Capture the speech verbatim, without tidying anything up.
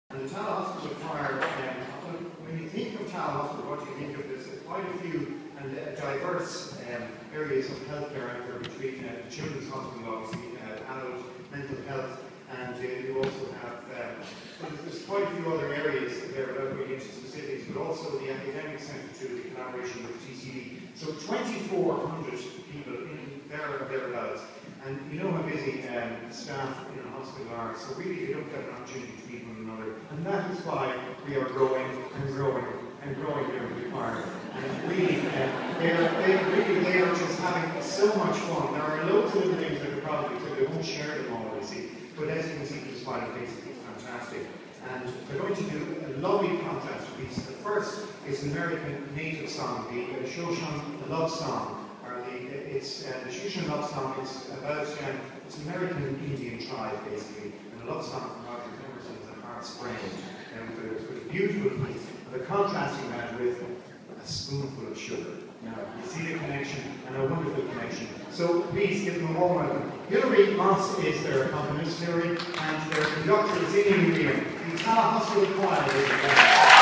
And the Tallaght Hospital Choir, um, when you think of Tallaght Hospital, what do you think of? There's quite a few and uh, diverse um, areas of healthcare out there between uh, the Children's Hospital, obviously, uh, adult mental health, and uh, you also have, um, well, there's quite a few other areas there without going into specifics, but also the academic centre too, the collaboration with T C D. So twenty-four hundred people in there or thereabouts. And you know how busy um, staff in a hospital are, so really they don't get an opportunity to meet one another. And that is why we are growing and growing and growing here in the choir. And really, uh, they, are, they, are really, they are just having so much fun. There are loads of little things that are probably so they won't share them all, you see. But as you can see, the smiley faces, it's fantastic. And they're going to do a lovely contrast piece. The first is an American native song, the uh, Shohone love song. It's uh, the Shohone love song is about um, it's an American Indian tribe basically, and a love song from Roger Emerson's A Heart's Brain, and with, with a beautiful piece, but contrasting that with a spoonful of sugar. Now you see the connection, and a wonderful connection. So please give them a warm welcome. Hilary Moss is their accompanist, Hilary, and their conductor is Ian Muir. The Tallaght Hospital Choir is